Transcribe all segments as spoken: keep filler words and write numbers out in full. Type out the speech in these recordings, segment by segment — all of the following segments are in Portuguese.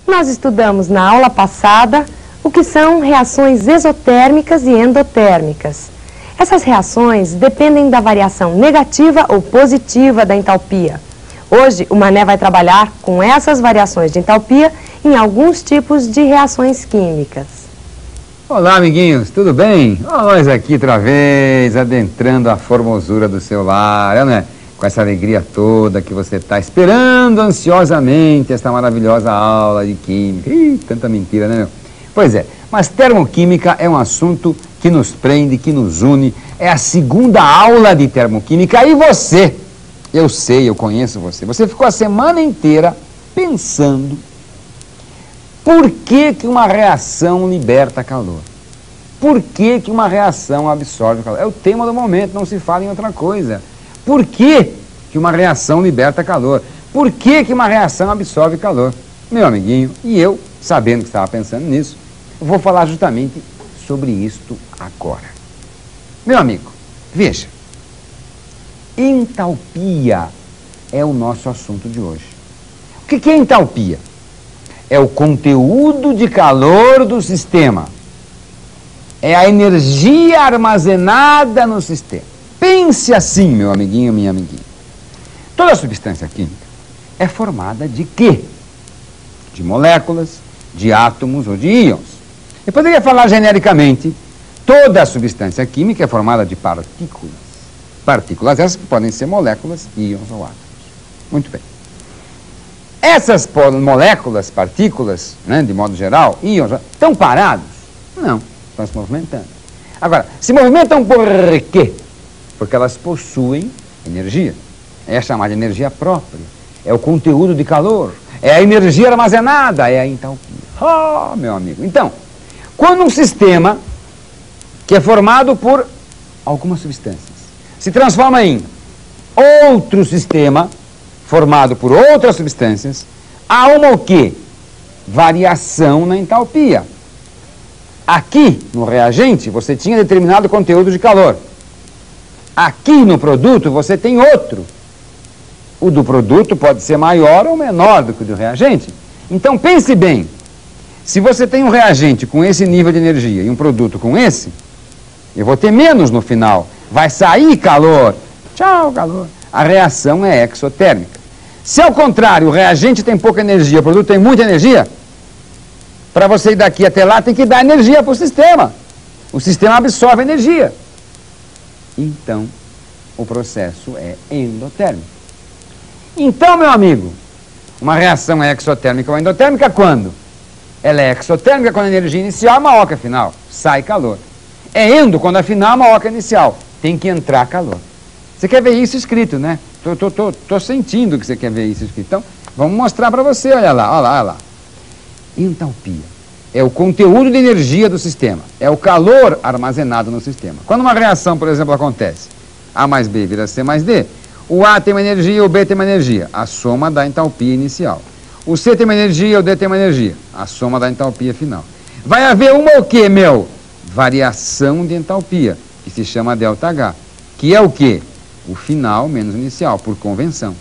Nós estudamos na aula passada o que são reações exotérmicas e endotérmicas. Essas reações dependem da variação negativa ou positiva da entalpia. Hoje, o Mané vai trabalhar com essas variações de entalpia em alguns tipos de reações químicas. Olá, amiguinhos, tudo bem? Nós aqui outra vez, adentrando a formosura do seu lar, né? Com essa alegria toda que você está esperando ansiosamente esta maravilhosa aula de química. Ih, tanta mentira, né, meu? Pois é, mas termoquímica é um assunto que nos prende, que nos une. É a segunda aula de termoquímica e você, eu sei, eu conheço você, você ficou a semana inteira pensando por que que uma reação liberta calor? Por que que uma reação absorve calor? É o tema do momento, não se fala em outra coisa. Por que que uma reação liberta calor? Por que que uma reação absorve calor? Meu amiguinho, e eu, sabendo que estava pensando nisso, vou falar justamente sobre isto agora. Meu amigo, veja, entalpia é o nosso assunto de hoje. O que que é entalpia? É o conteúdo de calor do sistema. É a energia armazenada no sistema. Pense assim, meu amiguinho, minha amiguinha. Toda substância química é formada de quê? De moléculas, de átomos ou de íons. Eu poderia falar genericamente, toda a substância química é formada de partículas. Partículas essas que podem ser moléculas, íons ou átomos. Muito bem. Essas moléculas, partículas, né, de modo geral, íons, estão parados? Não, estão se movimentando. Agora, se movimentam por quê? Porque elas possuem energia. É chamada de energia própria. É o conteúdo de calor. É a energia armazenada. É a entalpia. Oh, meu amigo. Então, quando um sistema que é formado por algumas substâncias se transforma em outro sistema formado por outras substâncias, há uma o quê? Variação na entalpia. Aqui, no reagente, você tinha determinado conteúdo de calor. Aqui no produto, você tem outro. O do produto pode ser maior ou menor do que o do reagente. Então, pense bem. Se você tem um reagente com esse nível de energia e um produto com esse, eu vou ter menos no final. Vai sair calor. Tchau, calor. A reação é exotérmica. Se ao contrário, o reagente tem pouca energia, o produto tem muita energia, para você ir daqui até lá tem que dar energia para o sistema. O sistema absorve energia. Então, o processo é endotérmico. Então, meu amigo, uma reação é exotérmica ou endotérmica quando? Ela é exotérmica quando a energia inicial é maior que a final, sai calor. É endo quando a final é maior que a inicial, tem que entrar calor. Você quer ver isso escrito, né? Tô, tô, tô, tô sentindo que você quer ver isso escrito. Então, vamos mostrar para você, olha lá, olha lá, olha lá. Entalpia é o conteúdo de energia do sistema, é o calor armazenado no sistema. Quando uma reação, por exemplo, acontece, A mais B vira C mais D, o A tem uma energia, o B tem uma energia, a soma da entalpia inicial. O C tem uma energia, o D tem uma energia, a soma da entalpia final. Vai haver uma o quê, meu? Variação de entalpia, que se chama ΔH, que é o quê? O final menos o inicial, por convenção.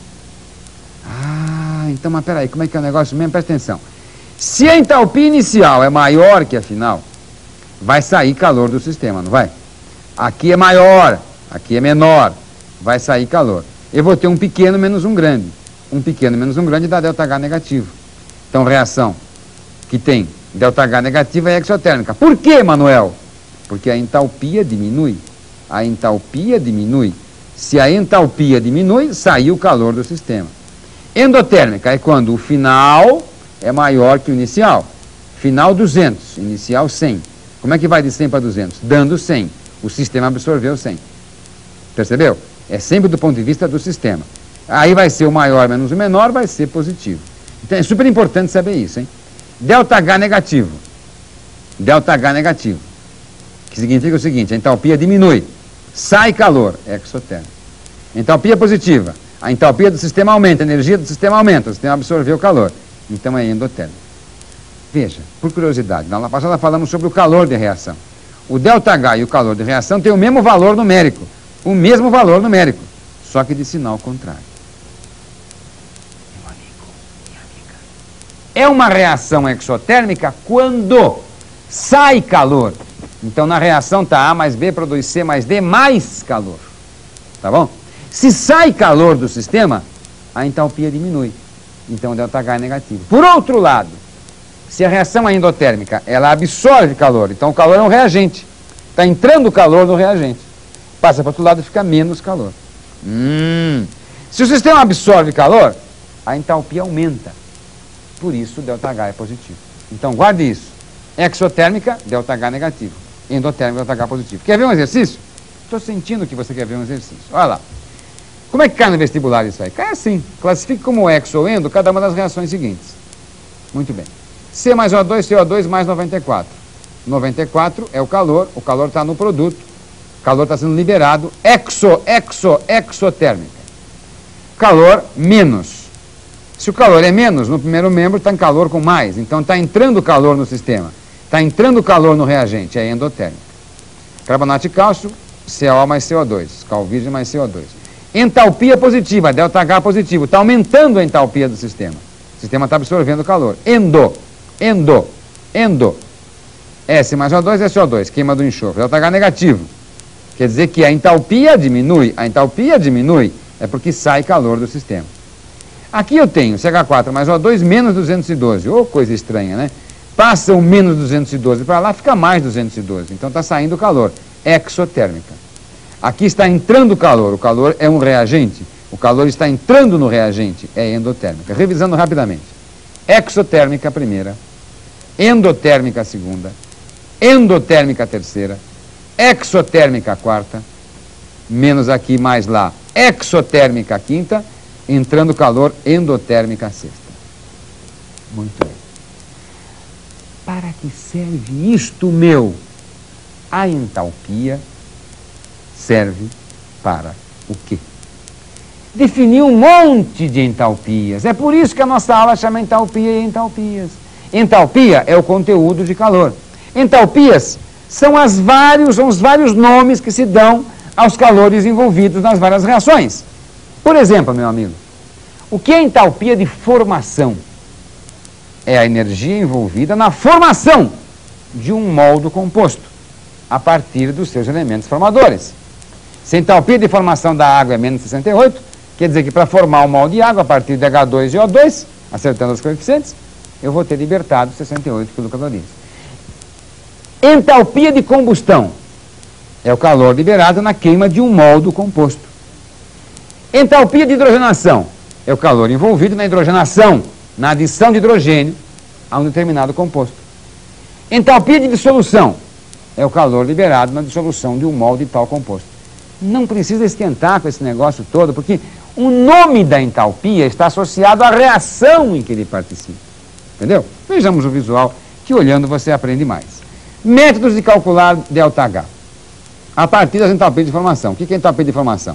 Ah, então, mas peraí, como é que é o negócio mesmo? Presta atenção. Se a entalpia inicial é maior que a final, vai sair calor do sistema, não vai? Aqui é maior, aqui é menor, vai sair calor. Eu vou ter um pequeno menos um grande. Um pequeno menos um grande dá ΔH negativo. Então, reação que tem ΔH negativa é exotérmica. Por quê, Manuel? Porque a entalpia diminui. A entalpia diminui. Se a entalpia diminui, saiu o calor do sistema. Endotérmica é quando o final é maior que o inicial. Final duzentos, inicial cem. Como é que vai de cem para duzentos? Dando cem. O sistema absorveu cem. Percebeu? É sempre do ponto de vista do sistema. Aí vai ser o maior menos o menor, vai ser positivo. Então é super importante saber isso, hein? ΔH negativo. ΔH negativo. Que significa o seguinte, a entalpia diminui. Sai calor, é exotérmico. Entalpia positiva. A entalpia do sistema aumenta, a energia do sistema aumenta, o sistema absorveu o calor. Então é endotérmico. Veja, por curiosidade, na aula passada falamos sobre o calor de reação. O ΔH e o calor de reação têm o mesmo valor numérico. O mesmo valor numérico, só que de sinal contrário. Meu amigo, minha amiga. é uma reação exotérmica quando sai calor. Então, na reação está A mais B produz C mais D mais calor. Tá bom? Se sai calor do sistema, a entalpia diminui. Então, o ΔH é negativo. Por outro lado, se a reação é endotérmica, ela absorve calor. Então, o calor é um reagente. Está entrando calor no reagente. Passa para o outro lado e fica menos calor. Hum. Se o sistema absorve calor, a entalpia aumenta. Por isso, o ΔH é positivo. Então, guarde isso. Exotérmica, ΔH negativo. Endotérmica, ΔH positivo. Quer ver um exercício? Estou sentindo que você quer ver um exercício. Olha lá. Como é que cai no vestibular isso aí? Cai assim. Classifique como exo ou endo cada uma das reações seguintes. Muito bem. C mais O dois, C O dois mais noventa e quatro. noventa e quatro é o calor, o calor está no produto, o calor está sendo liberado, exo, exo, exotérmica. Calor menos. Se o calor é menos, no primeiro membro está em calor com mais, então está entrando calor no sistema, está entrando calor no reagente, é endotérmica. Carbonato de cálcio, C A O mais C O dois, cal virgem mais C O dois. Entalpia positiva, ΔH positivo, está aumentando a entalpia do sistema. O sistema está absorvendo calor. Endo, endo, endo. S mais O dois é S O dois, queima do enxofre. ΔH negativo. Quer dizer que a entalpia diminui. A entalpia diminui é porque sai calor do sistema. Aqui eu tenho C H quatro mais O dois menos duzentos e doze. Ô, coisa estranha, né? Passa o menos duzentos e doze para lá, fica mais duzentos e doze. Então está saindo calor. Exotérmica. Aqui está entrando calor. O calor é um reagente. O calor está entrando no reagente. É endotérmica. Revisando rapidamente. Exotérmica primeira. Endotérmica segunda. Endotérmica terceira. Exotérmica quarta. Menos aqui, mais lá. Exotérmica quinta. Entrando calor, endotérmica sexta. Muito bem. Para que serve isto, meu? A entalpia serve para o quê? Definir um monte de entalpias. É por isso que a nossa aula chama entalpia e entalpias. Entalpia é o conteúdo de calor. Entalpias são as vários, são os vários nomes que se dão aos calores envolvidos nas várias reações. Por exemplo, meu amigo, o que é entalpia de formação? É a energia envolvida na formação de um moldo composto, a partir dos seus elementos formadores. Se a entalpia de formação da água é menos sessenta e oito, quer dizer que para formar um molde de água a partir de H dois e O dois, acertando os coeficientes, eu vou ter libertado sessenta e oito quilocalorias. Entalpia de combustão é o calor liberado na queima de um moldo composto. Entalpia de hidrogenação é o calor envolvido na hidrogenação, na adição de hidrogênio a um determinado composto. Entalpia de dissolução é o calor liberado na dissolução de um molde de tal composto. Não precisa esquentar com esse negócio todo, porque o nome da entalpia está associado à reação em que ele participa. Entendeu? Vejamos o visual, que olhando você aprende mais. Métodos de calcular ΔH. A partir das entalpias de formação. O que é entalpia de formação?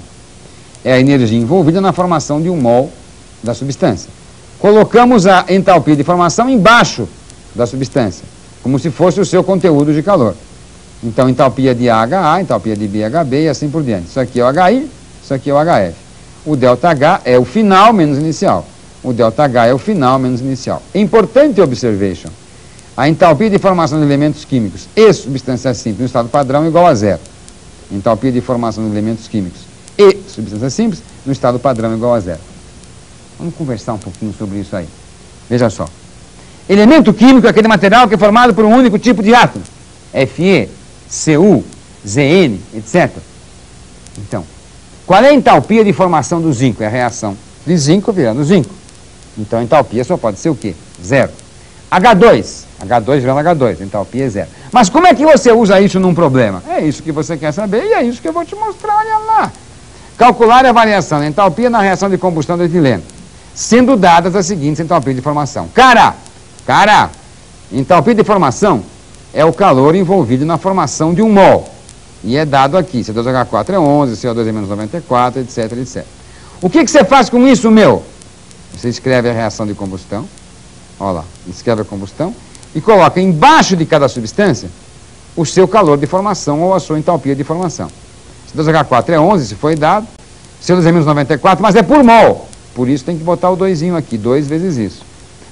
É a energia envolvida na formação de um mol da substância. Colocamos a entalpia de formação embaixo da substância, como se fosse o seu conteúdo de calor. Então, entalpia de A H A, entalpia de B H B e assim por diante. Isso aqui é o H I, isso aqui é o H F. O ΔH é o final menos inicial. O ΔH é o final menos inicial. Importante observation. A entalpia de formação de elementos químicos e substâncias simples no estado padrão é igual a zero. Entalpia de formação de elementos químicos e substâncias simples no estado padrão é igual a zero. Vamos conversar um pouquinho sobre isso aí. Veja só. Elemento químico é aquele material que é formado por um único tipo de átomo. F E, C U, Z N, etcétera. Então, qual é a entalpia de formação do zinco? É a reação de zinco virando zinco. Então, a entalpia só pode ser o quê? Zero. H dois. H dois virando H dois. A entalpia é zero. Mas como é que você usa isso num problema? É isso que você quer saber e é isso que eu vou te mostrar. Olha lá. Calcular a variação da entalpia na reação de combustão do etileno, sendo dadas as seguintes entalpias de formação. Cara, cara, entalpia de formação é o calor envolvido na formação de um mol. E é dado aqui, C dois H quatro é onze, C O dois é menos noventa e quatro, etc, etcétera. O que, que você faz com isso, meu? Você escreve a reação de combustão, olha lá, escreve a combustão, e coloca embaixo de cada substância o seu calor de formação ou a sua entalpia de formação. C dois H quatro é onze, se foi dado, C O dois é menos noventa e quatro, mas é por mol. Por isso tem que botar o doisinho aqui, dois vezes isso.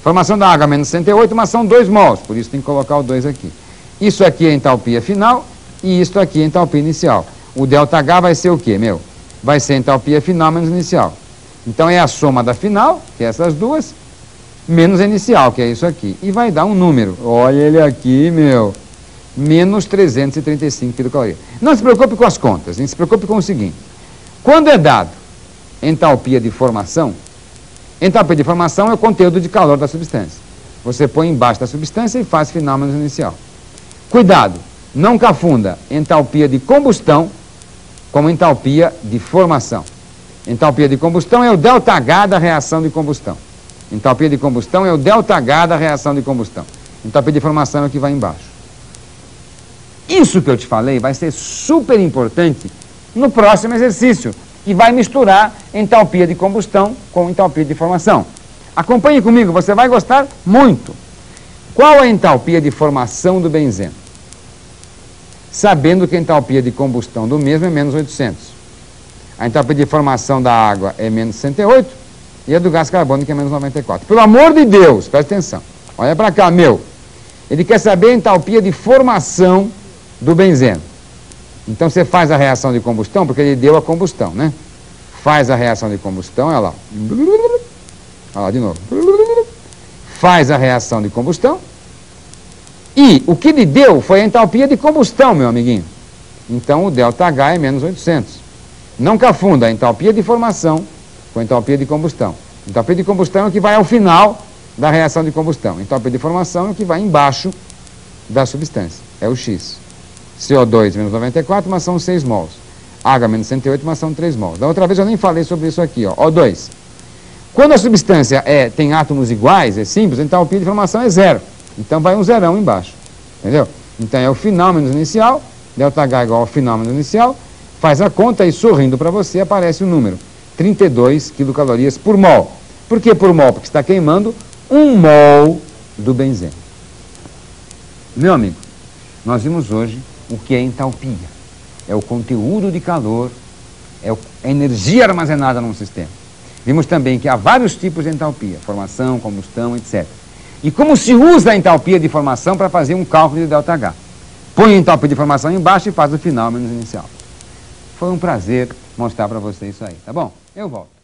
Formação da água menos sessenta e oito, mas são dois mols, por isso tem que colocar o dois aqui. Isso aqui é a entalpia final e isso aqui é a entalpia inicial. O ΔH vai ser o quê, meu? Vai ser a entalpia final menos inicial. Então é a soma da final, que é essas duas, menos a inicial, que é isso aqui. E vai dar um número. Olha ele aqui, meu. Menos trezentos e trinta e cinco quilocalorias. Não se preocupe com as contas, hein? Se preocupe com o seguinte. Quando é dado entalpia de formação, entalpia de formação é o conteúdo de calor da substância. Você põe embaixo da substância e faz final menos inicial. Cuidado, não confunda entalpia de combustão como entalpia de formação. Entalpia de combustão é o ΔH da reação de combustão. Entalpia de combustão é o ΔH da reação de combustão. Entalpia de formação é o que vai embaixo. Isso que eu te falei vai ser super importante no próximo exercício, que vai misturar entalpia de combustão com entalpia de formação. Acompanhe comigo, você vai gostar muito. Qual a entalpia de formação do benzeno? Sabendo que a entalpia de combustão do mesmo é menos oitocentos. A entalpia de formação da água é menos sessenta e oito e a do gás carbônico é menos noventa e quatro. Pelo amor de Deus, presta atenção. Olha para cá, meu. Ele quer saber a entalpia de formação do benzeno. Então você faz a reação de combustão, porque ele deu a combustão, né? Faz a reação de combustão, olha lá. Olha lá de novo. Faz a reação de combustão. E o que lhe deu foi a entalpia de combustão, meu amiguinho. Então o ΔH é menos oitocentos. Não confunda a entalpia de formação com a entalpia de combustão. Entalpia de combustão é o que vai ao final da reação de combustão. Entalpia de formação é o que vai embaixo da substância. É o X. C O dois menos noventa e quatro, mas são seis mols. Água menos cento e oito, mas são três mols. Da outra vez eu nem falei sobre isso aqui, ó. O dois. Quando a substância é, tem átomos iguais, é simples, a entalpia de formação é zero. Então vai um zerão embaixo. Entendeu? Então é o final menos inicial, ΔH igual ao final menos inicial, faz a conta e sorrindo para você aparece o número. trinta e dois quilocalorias por mol. Por que por mol? Porque está queimando um mol do benzeno. Meu amigo, nós vimos hoje o que é entalpia. É o conteúdo de calor, é a energia armazenada num sistema. Vimos também que há vários tipos de entalpia, formação, combustão, etcétera. E como se usa a entalpia de formação para fazer um cálculo de ΔH. Põe a entalpia de formação embaixo e faz o final menos inicial. Foi um prazer mostrar para você isso aí, tá bom? Eu volto.